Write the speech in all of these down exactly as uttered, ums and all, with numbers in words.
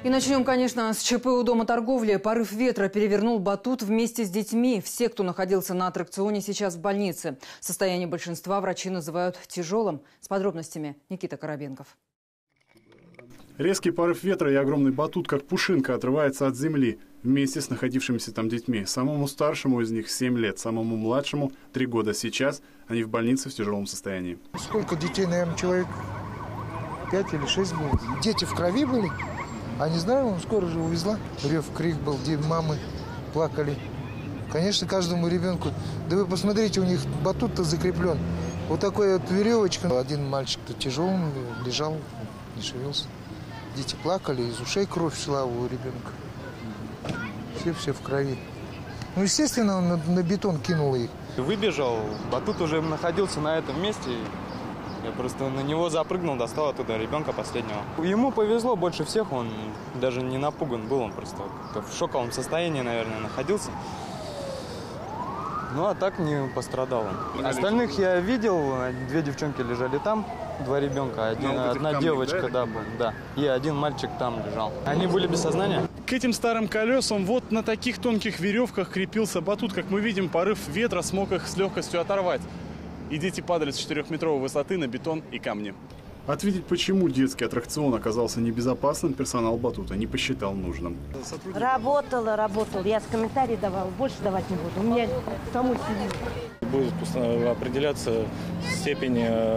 И начнем, конечно, с ЧП у Дома торговли. Порыв ветра перевернул батут вместе с детьми. Все, кто находился на аттракционе, сейчас в больнице. Состояние большинства врачи называют тяжелым. С подробностями Никита Коробенков. Резкий порыв ветра и огромный батут, как пушинка, отрывается от земли вместе с находившимися там детьми. Самому старшему из них семь лет, самому младшему три года. Сейчас они в больнице в тяжелом состоянии. Сколько детей, наверное, человек пять или шесть было. Дети в крови были. А не знаю, он скоро же увезла. Рев, крик был, где мамы плакали. Конечно, каждому ребенку. Да вы посмотрите, у них батут-то закреплен. Вот такой вот веревочка. Один мальчик-то тяжелый лежал, не шевелился. Дети плакали, из ушей кровь шла у ребенка. Все-все в крови. Ну, естественно, он на, на бетон кинул их. Выбежал, батут уже находился на этом месте. Я просто на него запрыгнул, достал оттуда ребенка последнего. Ему повезло больше всех, он даже не напуган был, он просто в шоковом состоянии, наверное, находился. Ну, а так не пострадал он. Остальных я видел, две девчонки лежали там, два ребенка, один, одна камнях, девочка, да, да, да, и один мальчик там лежал. Они были без сознания. К этим старым колесам вот на таких тонких веревках крепился батут. Как мы видим, порыв ветра смог их с легкостью оторвать. И дети падали с четырехметровой высоты на бетон и камни. Ответить, почему детский аттракцион оказался небезопасным, персонал батута не посчитал нужным. Работала, работала. Я с комментариев давала, больше давать не буду. У меня саму сидит. Будет определяться степень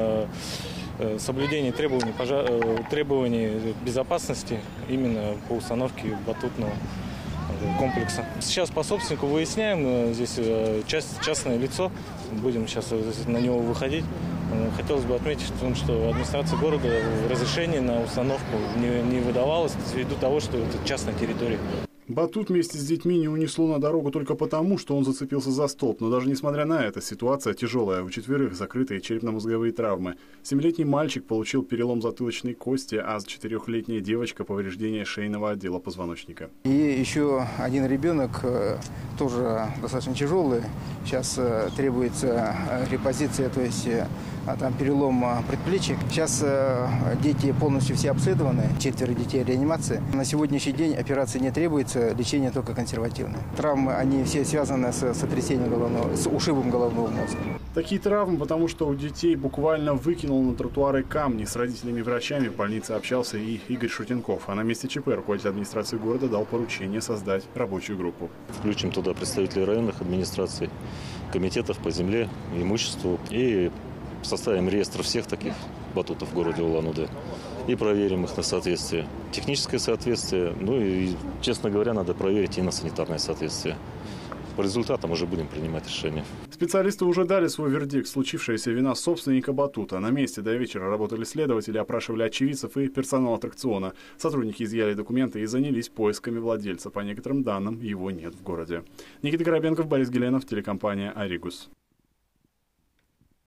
соблюдения требований, требований безопасности именно по установке батутного комплекса. Сейчас по собственнику выясняем, здесь часть, частное лицо, будем сейчас на него выходить. Хотелось бы отметить, что администрация города разрешение на установку не, не выдавалось ввиду того, что это частная территория. Батут вместе с детьми не унесло на дорогу только потому, что он зацепился за столб. Но даже несмотря на это, ситуация тяжелая. У четверых закрытые черепно-мозговые травмы. Семилетний мальчик получил перелом затылочной кости, а четырехлетняя девочка – повреждение шейного отдела позвоночника. И еще один ребенок, тоже достаточно тяжелый. Сейчас требуется репозиция, то есть там перелом предплечья. Сейчас дети полностью все обследованы, четверо детей реанимации. На сегодняшний день операции не требуется, лечение только консервативное. Травмы, они все связаны с сотрясением головного, с ушибом головного мозга. Такие травмы, потому что у детей буквально выкинул на тротуары камни. С родителями-врачами в больнице общался и Игорь Шутенков. А на месте ЧП руководитель администрации города дал поручение создать рабочую группу. Включим туда представителей районных администраций, комитетов по земле, имуществу и составим реестр всех таких батутов в городе Улан-Удэ и проверим их на соответствие. Техническое соответствие, ну и, честно говоря, надо проверить и на санитарное соответствие. По результатам уже будем принимать решения. Специалисты уже дали свой вердикт. Случившаяся вина собственника батута. На месте до вечера работали следователи, опрашивали очевидцев и персонал аттракциона. Сотрудники изъяли документы и занялись поисками владельца. По некоторым данным, его нет в городе. Никита Коробенков, Борис Геленов, телекомпания «Аригус».